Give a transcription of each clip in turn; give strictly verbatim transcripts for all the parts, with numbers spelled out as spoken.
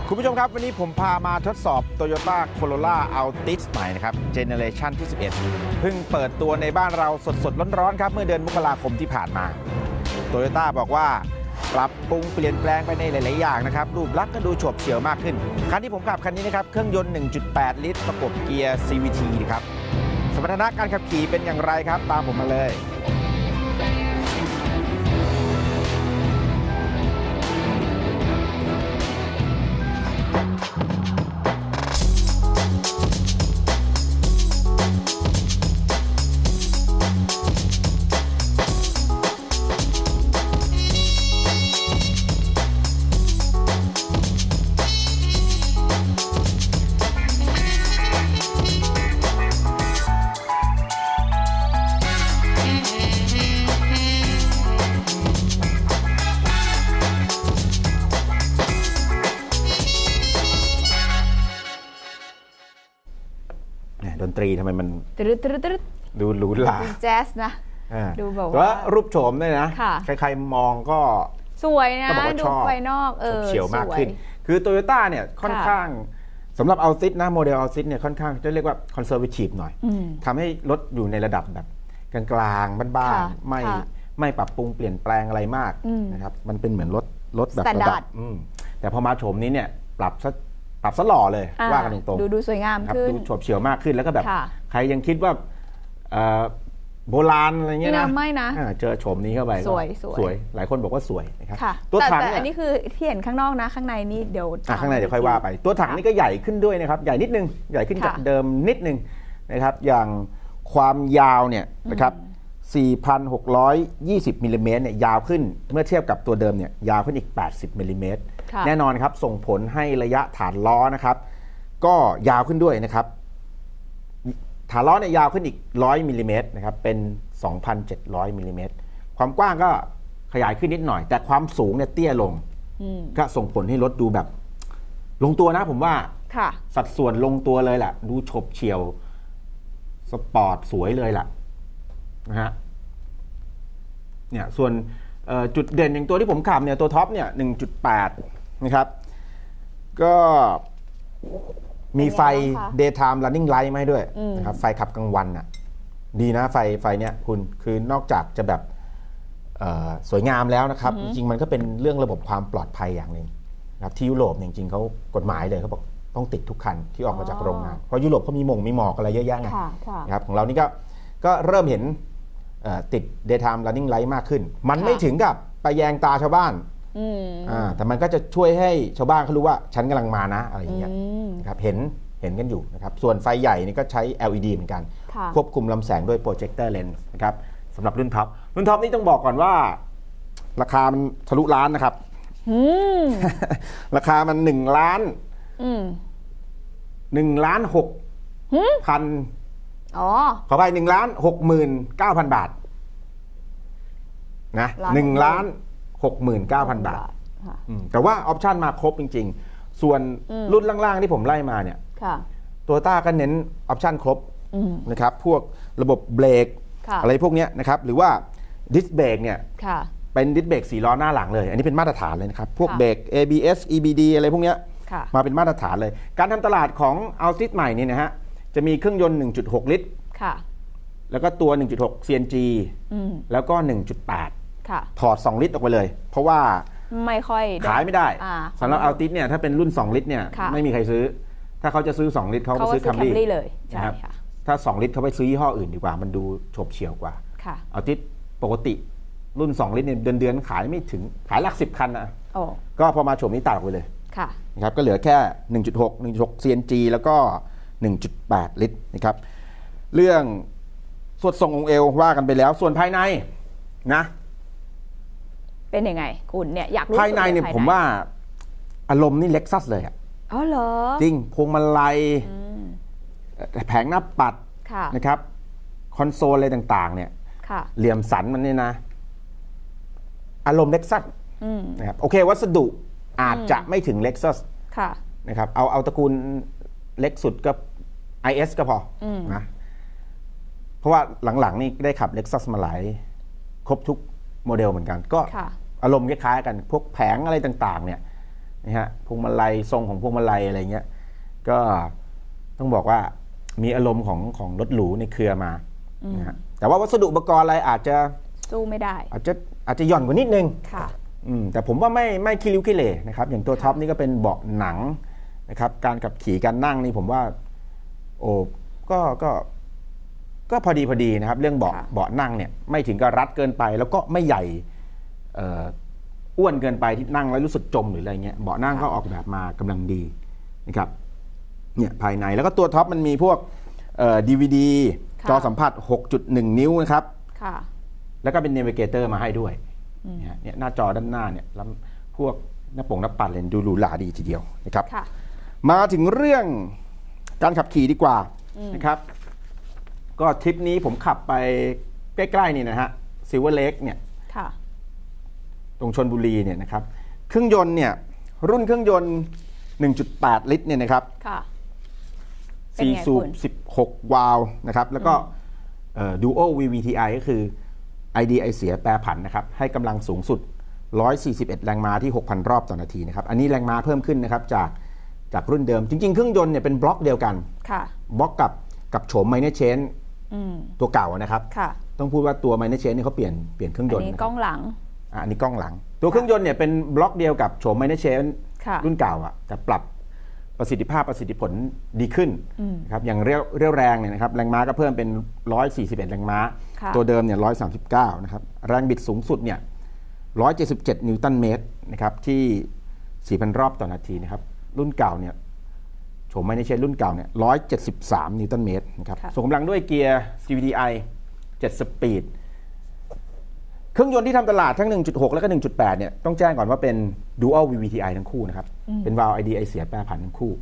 คุณผู้ชมครับวันนี้ผมพามาทดสอบ Toyota Corolla Altis ใหม่นะครับเจเนอเรชันที่สิบเอ็ดเพิ่งเปิดตัวในบ้านเราสดๆร้อนๆครับเมื่อเดือนมกราคมที่ผ่านมา Toyota บอกว่าปรับปรุงเปลี่ยนแปลงไปในหลายๆอย่างนะครับรูปลักษณ์ก็ดูโฉบเฉี่ยวมากขึ้นคันที่ผมขับคันนี้นะครับเครื่องยนต์ หนึ่งจุดแปด ลิตรประกบเกียร์ ซี วี ที ครับสมรรถนะการขับขี่เป็นอย่างไรครับตามผมมาเลยดนตรีทำไมมันดูหรูหราแจ๊สนะดูแบบว่ารูปโฉมด้วยนะใครๆมองก็สวยนะดูภายนอกเออเฉียวมากขึ้นคือโตโยต้าเนี่ยค่อนข้างสำหรับเอาซิสนะโมเดลเอาซิสเนี่ยค่อนข้างจะเรียกว่าคอนเซอร์วทีฟหน่อยทำให้รถอยู่ในระดับแบบกลางๆบ้านๆไม่ไม่ปรับปรุงเปลี่ยนแปลงอะไรมากนะครับมันเป็นเหมือนรถรถแบบระดับแต่พอมาโฉมนี้เนี่ยปรับซะปรับซะหล่อเลยว่ากันตรงๆดูดูสวยงามขึ้นดูโฉบเฉี่ยวมากขึ้นแล้วก็แบบใครยังคิดว่าโบราณอะไรเงี้ยนะไม่นะเจอโฉมนี้เข้าไปสวยสวยหลายคนบอกว่าสวยนะครับตัวถังแต่อันนี้คือที่เห็นข้างนอกนะข้างในนี่เดี๋ยวข้างในเดี๋ยวค่อยว่าไปตัวถังนี่ก็ใหญ่ขึ้นด้วยนะครับใหญ่นิดนึงใหญ่ขึ้นจากเดิมนิดนึงนะครับอย่างความยาวเนี่ยนะครับ สี่พันหกร้อยยี่สิบ มิลลิเมตรเนี่ยยาวขึ้นเมื่อเทียบกับตัวเดิมเนี่ยยาวขึ้นอีกแปดสิบมิลลิเมตรแน่นอนครับส่งผลให้ระยะฐานล้อนะครับก็ยาวขึ้นด้วยนะครับฐานล้อเนี่ยยาวขึ้นอีกหนึ่งร้อยมิลลิเมตรนะครับเป็น สองพันเจ็ดร้อย มิลลิเมตรความกว้างก็ขยายขึ้นนิดหน่อยแต่ความสูงเนี่ยเตี้ยลงก็ส่งผลให้รถดูแบบลงตัวนะผมว่าสัดส่วนลงตัวเลยแหละดูฉบเฉี่ยวสปอร์ตสวยเลยแหละนะฮะเนี่ยส่วนจุดเด่นอย่างตัวที่ผมขับเนี่ยตัวท็อปเนี่ย หนึ่งจุดแปด นะครับก็มีไฟ daytime running light มาให้ด้วยนะครับไฟขับกลางวันอ่ะดีนะไฟไฟเนี้ยคุณคือนอกจากจะแบบสวยงามแล้วนะครับจริงๆมันก็เป็นเรื่องระบบความปลอดภัยอย่างหนึ่งนะครับที่ยุโรปจริงๆเขากฎหมายเลยเขาบอกต้องติดทุกคันที่ออกมาจากโรงงานเพราะยุโรปเขามีหม่งมีหมอกอะไรเยอะแยะไงนะครับของเรานี่ก็ก็เริ่มเห็นติด daytime running light มากขึ้นมันไม่ถึงกับไปแยงตาชาวบ้านอ่าแต่มันก็จะช่วยให้ชาวบ้านเขารู้ว่าฉันกำลังมานะอะไรอย่างเงี้ยนะครับเห็นเห็นกันอยู่นะครับส่วนไฟใหญ่นี่ก็ใช้ แอล อี ดี เหมือนกันควบคุมลำแสงด้วยโปรเจคเตอร์เลนส์นะครับสำหรับรุ่นท็อปรุ่นท็อปนี่ต้องบอกก่อนว่าราคามันทะลุล้านนะครับราคามันหนึ่งล้านหนึ่งล้านหกพันอ๋อขอไปหนึ่งล้านหกหมื่นเก้าพันบาทนะหนึ่งล้านหกหมื่นเก้าพันบาทแต่ว่าออปชันมาครบจริงๆส่วนรุ่นล่างๆที่ผมไล่มาเนี่ยตัวต้าก็เน้นออปชันครบนะครับพวกระบบเบรกอะไรพวกนี้นะครับหรือว่าดิสเบรกเนี่ยเป็นดิสเบรกสี่ล้อหน้าหลังเลยอันนี้เป็นมาตรฐานเลยนะครับพวกเบรก เอ บี เอส อี บี ดี อะไรพวกนี้มาเป็นมาตรฐานเลยการทำตลาดของอัลติสใหม่นี่นะฮะจะมีเครื่องยนต์ หนึ่งจุดหก ลิตรแล้วก็ตัว หนึ่งจุดหก ซี เอ็น จี แล้วก็ หนึ่งจุดแปดถอดสองลิตรออกไปเลยเพราะว่าไม่ค่อยขายไม่ได้สำหรับอัลติสเนี่ยถ้าเป็นรุ่นสองลิตรเนี่ยไม่มีใครซื้อถ้าเขาจะซื้อสองลิตรเขาไปซื้อคัมรี่เลยนะครับถ้าสองลิตรเขาไปซื้อยี่ห้ออื่นดีกว่ามันดูโฉบเฉี่ยวกว่าอัลติสปกติรุ่นสองลิตรเนี่ยเดือนเดือนขายไม่ถึงขายหลักสิบคันนะก็พอมาโฉมนี้ตัดออกไปเลยนะครับก็เหลือแค่ หนึ่งจุดหก หนึ่งจุดหก ซี เอ็น จี แล้วก็ หนึ่งจุดแปด ลิตรนะครับเรื่องสดทรงองค์เอวว่ากันไปแล้วส่วนภายในนะเป็นยังไงคุณเนี่ยอยากรู้ภายในเนี่ยผมว่าอารมณ์นี่เล็กซัสเลยอ่ะอ๋อเหรอจริงพวงมาลัยแผงหน้าปัดนะครับคอนโซลอะไรต่างๆเนี่ยเหลี่ยมสันมันนี่นะอารมณ์เล็กซัสนะครับโอเควัสดุอาจจะไม่ถึงเล็กซัสนะครับเอาเอาตระกูลเล็กสุดก็ ไอ เอส ก็พอนะเพราะว่าหลังๆนี่ได้ขับ Lexus มาหลายครบทุกโมเดลเหมือนกันก็อารมณ์คล้ายๆกันพวกแผงอะไรต่างๆเนี่ยนะฮะพวงมาลัยทรงของพวงมาลัยอะไรเงี้ยก็ต้องบอกว่ามีอารมณ์ของของรถหรูในเครือมานะฮะแต่ว่าวัสดุอุปกรณ์อะไรอาจจะสู้ไม่ได้อาจจะอาจจะหย่อนกว่านิดนึงค่ะอืมแต่ผมว่าไม่ไม่คิริ้วคิเลนะครับอย่างตัวท็อปนี่ก็เป็นเบาะหนังนะครับการขับขี่การนั่งนี่ผมว่าโอ้ก็ก็ก็พอดีพอดีนะครับเรื่องเบาะเบาะนั่งเนี่ยไม่ถึงกับรัดเกินไปแล้วก็ไม่ใหญ่อ้วนเกินไปที่นั่งแล้วรู้สึกจมหรืออะไรเงี้ยเบาะนั่งก็ออกแบบมากำลังดีนะครับเนี่ยภายในแล้วก็ตัวท็อปมันมีพวกดี วี ดี จอสัมผัส หกจุดหนึ่ง นิ้วนะครับแล้วก็เป็นเนวิเกเตอร์มาให้ด้วยเนี่ยหน้าจอด้านหน้าเนี่ยแล้วพวกหน้าปงหน้าปัดเลยดูหรูหราดีทีเดียวนะครับมาถึงเรื่องการขับขี่ดีกว่านะครับก็ทริปนี้ผมขับไปใกล้ๆนี่นะฮะซิลเวอร์เลคเนี่ยตรงชลบุรีเนี่ยนะครับเครื่องยนต์เนี่ยรุ่นเครื่องยนต์ หนึ่งจุดแปด ลิตรเนี่ยนะครับสี่สูบสิบหกวาล์วนะครับแล้วก็ Dual วี วี ที ไอ ก็คือ ไอ ดี ไอ เสียแปรผันนะครับให้กำลังสูงสุดหนึ่งร้อยสี่สิบเอ็ดแรงม้าที่ หกพัน รอบต่อนาทีนะครับอันนี้แรงม้าเพิ่มขึ้นนะครับจากจากรุ่นเดิมจริงๆเครื่องยนต์เนี่ยเป็นบล็อกเดียวกันบล็อกกับกับโฉมไมเนอร์เชนตัวเก่านะครับต้องพูดว่าตัวไมเนอร์เชนนี่เขาเปลี่ยนเปลี่ยนเครื่องยนต์อันนี้กล้องหลังอันนี้กล้องหลังตัวเครื่องยนต์เนี่ยเป็นบล็อกเดียวกับโฉมไมเนอร์เชนรุ่นเก่าอ่ะแต่ปรับประสิทธิภาพประสิทธิผลดีขึ้นครับอย่างเรียวเรียวแรงเนี่ยนะครับแรงม้าก็เพิ่มเป็นหนึ่งร้อยสี่สิบเอ็ดแรงม้าตัวเดิมเนี่ยหนึ่งร้อยสามสิบเก้านะครับแรงบิดสูงสุดเนี่ยหนึ่งร้อยเจ็ดสิบเจ็ดนิวตันเมตรนะครับที่ สี่พัน รอบต่อนาทีนะครับรุ่นเก่าเนี่ยโฉมไมเนอร์เชนรุ่นเก่าเนี่ยหนึ่งร้อยเจ็ดสิบสามนิวตันเมตรนะครับส่งกำลังด้วยเกียร์ ซี วี ที ไอ เจ็ด สปีดเครื่องยนต์ที่ทำตลาดทั้ง หนึ่งจุดหก แล้วก็ หนึ่งจุดแปด เนี่ยต้องแจ้งก่อนว่าเป็น Dual วี วี ที ไอ ทั้งคู่นะครับเป็นวาล์ว ไอ ดี ไอ เสียแปรผันทั้งคู่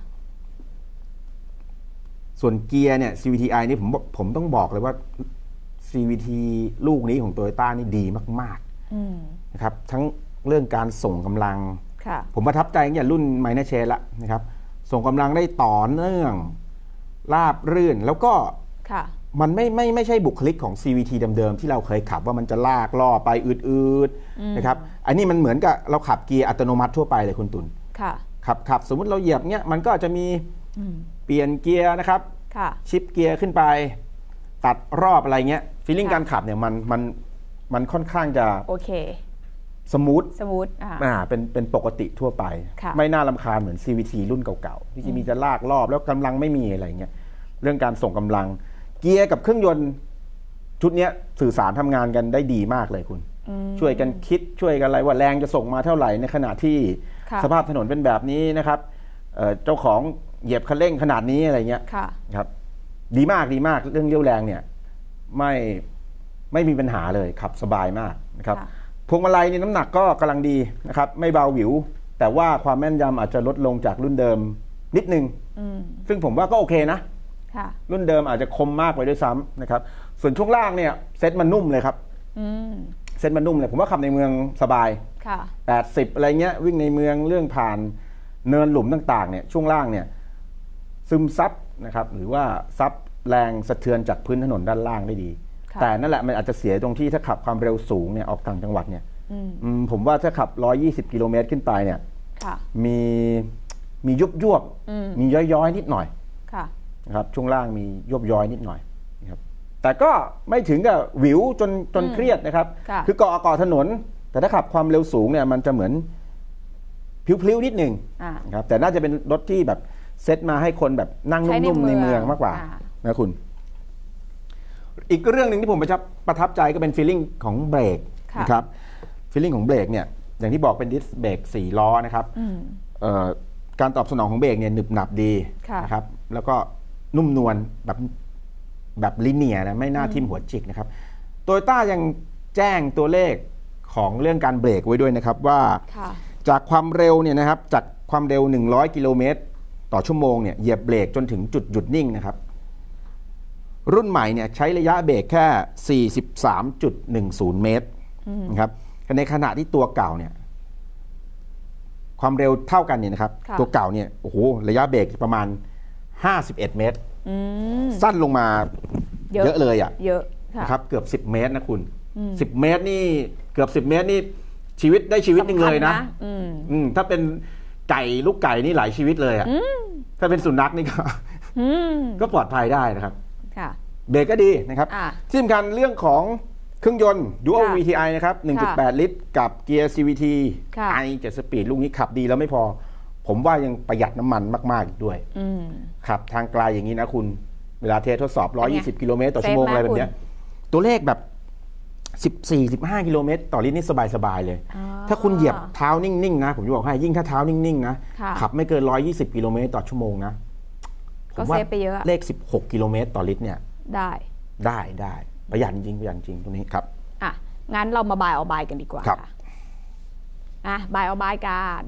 ส่วนเกียร์เนี่ย ซี วี ที ไอ นี่ผมผมต้องบอกเลยว่า ซี วี ที ลูกนี้ของ Toyota นี่ดีมากๆนะครับทั้งเรื่องการส่งกำลังผมประทับใจอย่างรุ่น Minor Change ละนะครับส่งกำลังได้ต่อเนื่องราบรื่นแล้วก็มันไม่ไม่ไม่ใช่บุคลิกของ ซี วี ที เดิมๆที่เราเคยขับว่ามันจะลากล่อไปอืดๆนะครับอันนี้มันเหมือนกับเราขับเกียร์อัตโนมัติทั่วไปเลยคุณตุลขับขับสมมุติเราเหยียบเนี้ยมันก็จะมีเปลี่ยนเกียร์นะครับชิปเกียร์ขึ้นไปตัดรอบอะไรเงี้ยฟีลลิ่งการขับเนี่ยมันมันมันค่อนข้างจะโอเคสมูทสมูทอ่าเป็นเป็นปกติทั่วไปไม่น่ารำคาญเหมือน ซี วี ที รุ่นเก่าๆที่จะมีจะลากรอบแล้วกำลังไม่มีอะไรเงี้ยเรื่องการส่งกำลังเกียร์กับเครื่องยนต์ชุดนี้สื่อสารทำงานกันได้ดีมากเลยคุณช่วยกันคิดช่วยกันอะไรว่าแรงจะส่งมาเท่าไหร่ในขณะที่สภาพถนนเป็นแบบนี้นะครับเจ้าของเหยียบคันเร่งขนาดนี้อะไรเงี้ยครับดีมากดีมากเรื่องเรี่ยวแรงเนี่ยไม่ไม่มีปัญหาเลยขับสบายมากนะครับพวงมาลัยนี่น้ำหนักก็กำลังดีนะครับไม่เบาหวิวแต่ว่าความแม่นยำอาจจะลดลงจากรุ่นเดิมนิดนึงซึ่งผมว่าก็โอเคนะรุ่นเดิมอาจจะคมมากไปด้วยซ้ำนะครับส่วนช่วงล่างเนี่ยเซ็ตมันนุ่มเลยครับเซ็ตมันนุ่มเลยผมว่าขับในเมืองสบายแปดสิบอะไรเงี้ยวิ่งในเมืองเรื่องผ่านเนินหลุมต่างๆเนี่ยช่วงล่างเนี่ยซึมซับนะครับหรือว่าซับแรงสะเทือนจากพื้นถนนด้านล่างได้ดีแต่นั่นแหละมันอาจจะเสียตรงที่ถ้าขับความเร็วสูงเนี่ยออกต่างจังหวัดเนี่ยผมว่าถ้าขับหนึ่งร้อยยี่สิบกิโลเมตรขึ้นไปเนี่ยมีมียุบยวบมีย้อยๆนิดหน่อยนะครับช่วงล่างมียบย้อยนิดหน่อยนะครับแต่ก็ไม่ถึงกับหวิวจนจนเครียดนะครับคือเกาะเกาะถนนแต่ถ้าขับความเร็วสูงเนี่ยมันจะเหมือนพลิ้วๆนิดหนึ่งนะครับแต่น่าจะเป็นรถที่แบบเซตมาให้คนแบบนั่งนุ่มๆในเมืองมากกว่านะคุณอีกเรื่องหนึ่งที่ผมประทับใจก็เป็นฟีลลิ่งของเบรกนะครับฟีลลิ่งของเบรกเนี่ยอย่างที่บอกเป็นดิสเบรกสี่ล้อนะครับการตอบสนองของเบรกเนี่ยหนึบหนับดีนะครับแล้วก็นุ่มนวลแบบแบบลิเนียร์นะไม่น่าทิ่มหัวจิกนะครับโตโยต้ายังแจ้งตัวเลขของเรื่องการเบรกไว้ด้วยนะครับว่าจากความเร็วเนี่ยนะครับจากความเร็วหนึ่งร้อยกิโลเมตรต่อชั่วโมงเนี่ยเหยียบเบรกจนถึงจุดหยุดนิ่งนะครับรุ่นใหม่เนี่ยใช้ระยะเบรกแค่ สี่สิบสามจุดหนึ่งศูนย์ เมตรนะครับในขณะที่ตัวเก่าเนี่ยความเร็วเท่ากันเนี่ยนะครับตัวเก่าเนี่ยโอ้โหระยะเบรกประมาณห้าสิบเอ็ดเมตรสั้นลงมาเยอะเลยอ่ะเยอะนะครับเกือบสิบเมตรนะคุณสิบเมตรนี่เกือบสิบเมตรนี่ชีวิตได้ชีวิตนึงเลยนะถ้าเป็นไก่ลูกไก่นี่หลายชีวิตเลยอ่ะถ้าเป็นสุนัขนี่ก็ก็ปลอดภัยได้นะครับเบรกก็ดีนะครับที่สำคัญเรื่องของเครื่องยนต์ Dual วี ที ไอ นะครับ หนึ่งจุดแปด ลิตรกับเกียร์ ซี วี ที ไอ เจ็ด สปีดลูกนี้ขับดีแล้วไม่พอผมว่ายังประหยัดน้ำมันมากๆอีกด้วยขับทางไกลอย่างนี้นะคุณเวลาเทสทดสอบหนึ่งร้อยยี่สิบกิโลเมตรต่อชั่วโมงอะไรแบบนี้ตัวเลขแบบสิบสี่ สิบห้ากิโลเมตรต่อลิตรนี่สบายๆเลยถ้าคุณเหยียบเท้านิ่งๆนะผมจะบอกให้ยิ่งถ้าเท้านิ่งๆนะขับไม่เกินหนึ่งร้อยยี่สิบกิโลเมตรต่อชั่วโมงนะผมว่าเลขสิบหกกิโลเมตรต่อลิตรเนี่ยได้ได้ได้ประหยัดจริงประหยัดจริงตรงนี้ครับอ่ะงั้นเรามาบายเอาบายกันดีกว่าค่ะอ่ะบายเอาบายกัน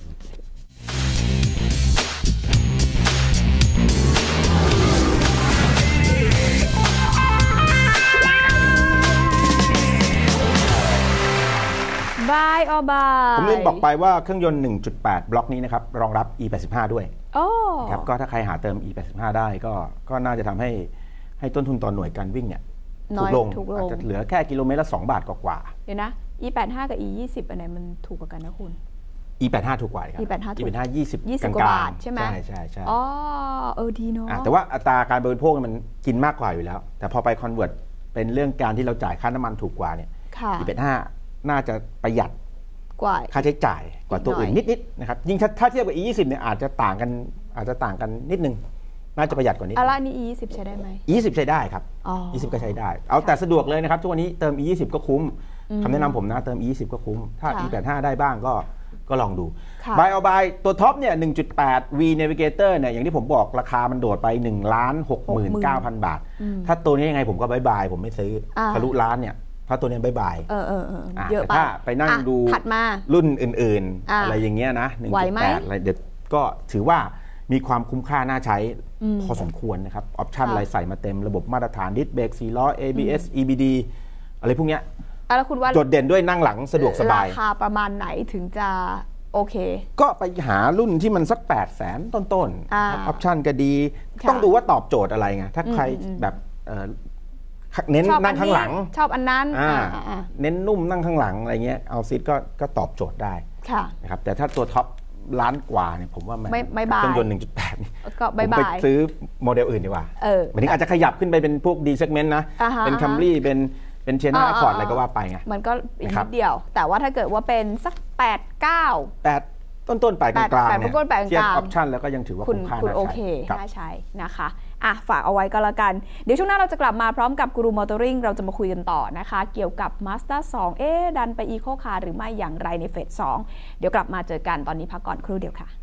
บายเอาบายผมลืมบอกไปว่าเครื่องยนต์ หนึ่งจุดแปด บล็อกนี้นะครับรองรับ อี แปดสิบห้า ด้วยโอ้ครับก็ถ้าใครหาเติม อี แปดสิบห้า ได้ก็ก็น่าจะทำให้ให้ต้นทุนต่อหน่วยการวิ่งเนี่ยถูกลงอาจจะเหลือแค่กิโลเมตรละสองบาทกว่าเดี๋ยวนะ อี แปดสิบห้า กับ อี ยี่สิบ อันไหนมันถูกกว่ากันนะคุณอี แปดสิบห้า ถูกกว่าครับอี แปดสิบห้าอี แปดสิบห้า ยี่สิบยี่สิบกว่าบาทใช่ไหมใช่ใช่ใช่อ๋อเออดีเนาะแต่ว่าอัตราการบริโภคมันกินมากกว่าอยู่แล้วแต่พอไปคอนเวิร์ตเป็นเรื่องการที่เราจ่ายค่าน้ำมันถูกกว่าเนี่ย อี แปดสิบห้า น่าจะประหยัดกว่าค่าใช้จ่ายกว่าตัวอื่นนิดๆนะครับยิ่งถ้าเทียบกับ อี ยี่สิบ เนี่ยอาจจะต่างกันอาจจะต่างกันนิดนึงน่าจะประหยัดกว่านี้อะไรนี่ อี ยี่สิบ ใช้ได้ไหมอี ยี่สิบ ใช้ได้ครับ อี ยี่สิบ ก็ใช้ได้เอาแต่สะดวกเลยนะครับทุกวันนี้เติม อี ยี่สิบ ก็คุ้มคำแนะนำผมนะเติม อี ยี่สิบ ก็คุ้มถ้า อี แปดสิบห้า ได้บ้างก็ก็ลองดูบายเอาบายตัวท็อปเนี่ย หนึ่งจุดแปด V Navigator เนี่ยอย่างที่ผมบอกราคามันโดดไป หนึ่งล้านหกหมื่นเก้าพัน บาทถ้าตัวนี้ยังไงผมก็บายบายผมไม่ซื้อทะลุล้านเนี่ยถ้าตัวนี้บายบายเออเออเยอะไปถ้าไปนั่งดูรุ่นอื่นๆอะไรอย่างเงี้ยนะ หนึ่งจุดแปด อะไรเด็ดก็ถือว่ามีความคุ้มค่าน่าใช้พอสมควรนะครับออปชั่นอะไรใส่มาเต็มระบบมาตรฐานดิสเบรกสี่ล้อ เอ บี เอส อี บี ดี อะไรพวกเนี้ยแล้วคุณว่าโดดเด่นด้วยนั่งหลังสะดวกสบายราคาประมาณไหนถึงจะโอเคก็ไปหารุ่นที่มันสัก แปดแสน ต้นๆออปชั่นก็ดีต้องดูว่าตอบโจทย์อะไรไงถ้าใครแบบเน้นนั่งข้างหลังชอบอันนั้นเน้นนุ่มนั่งข้างหลังอะไรเงี้ยเอาซิทก็ก็ตอบโจทย์ได้นะครับแต่ถ้าตัวท็อปล้านกว่าเนี่ยผมว่าไม่ไม่บายเครื่องยนต์ หนึ่งจุดแปดก็บายบายผมไปซื้อโมเดลอื่นดีกว่าหมายถึงอาจจะขยับขึ้นไปเป็นพวก D segment นะเป็นคัมรี่เป็นเป็นเชนน่าคอร์ดอะไรก็ว่าไปไงมันก็อีกนิดเดียวแต่ว่าถ้าเกิดว่าเป็นสักแปด เก้าแปดต้นต้นไปกลางๆเนี่ยเทียบออปชั่นแล้วก็ยังถือว่าคุ้มค่าน่าใช้น่าใช้นะคะอ่ะฝากเอาไว้ก็แล้วกันเดี๋ยวช่วงหน้าเราจะกลับมาพร้อมกับกูรูมอเตอร์ริงเราจะมาคุยกันต่อนะคะเกี่ยวกับ Mazda สอง เอ๊ะดันไป Eco Car หรือไม่อย่างไรในเฟสสองเดี๋ยวกลับมาเจอกันตอนนี้พักก่อนครู่เดียวค่ะ